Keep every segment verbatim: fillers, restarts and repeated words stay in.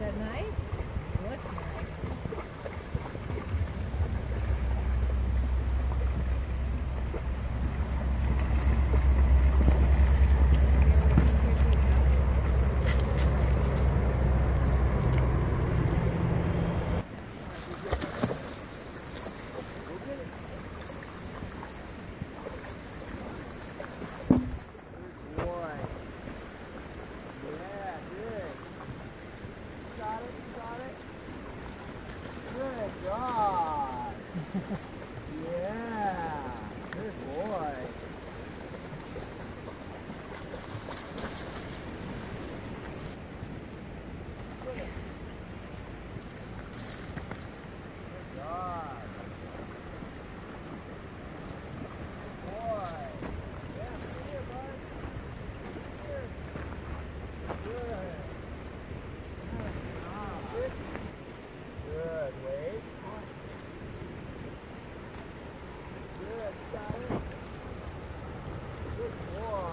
that nice? Looks nice. Good job. Yeah. Good boy. Good job. Good boy. Yeah, come here, bud. Come here. Good. Good. Good, wait. Good, got it. Good boy.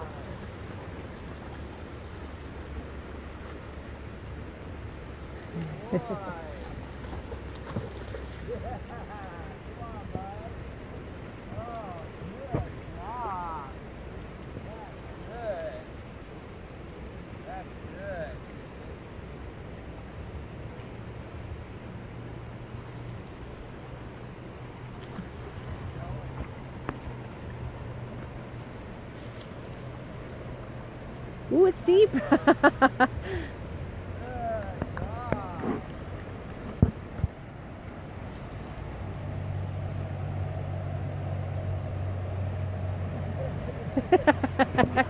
Good boy. Yeah, come on, bud. Oh, good job. That's good. That's good. Ooh, it's deep. Good job.